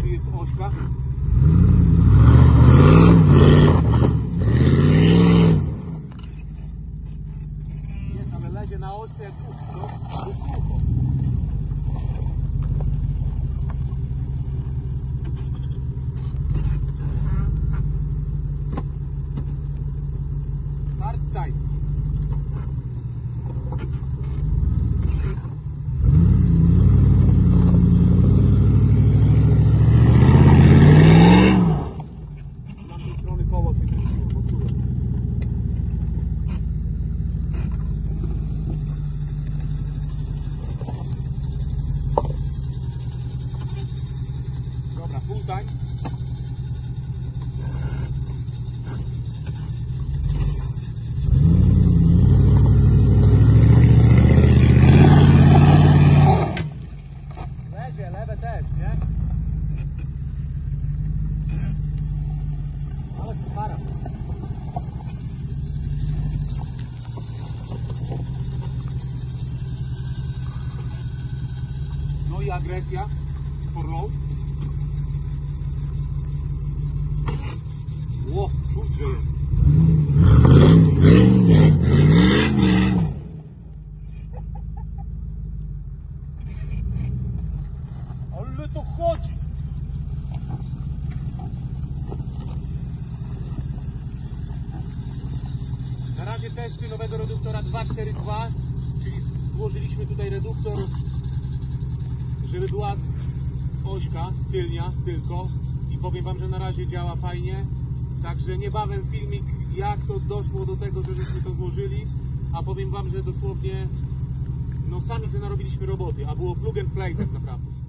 czy jest ośka. Jest, ale lezie na ośce jak to sucho. Start time. Dobra, full time. Lezie, lewe też, nie? Ale suchara. No i agresja for low. Ło, czuć, że jest. Ale to chodzi. Na razie testy nowego reduktora 242, czyli złożyliśmy tutaj reduktor, żeby była ośka tylnia tylko, i powiem wam, że na razie działa fajnie. Także niebawem filmik, jak to doszło do tego, że żeśmy to złożyli, a powiem wam, że dosłownie no sami sobie narobiliśmy roboty, a było plug and play tak naprawdę.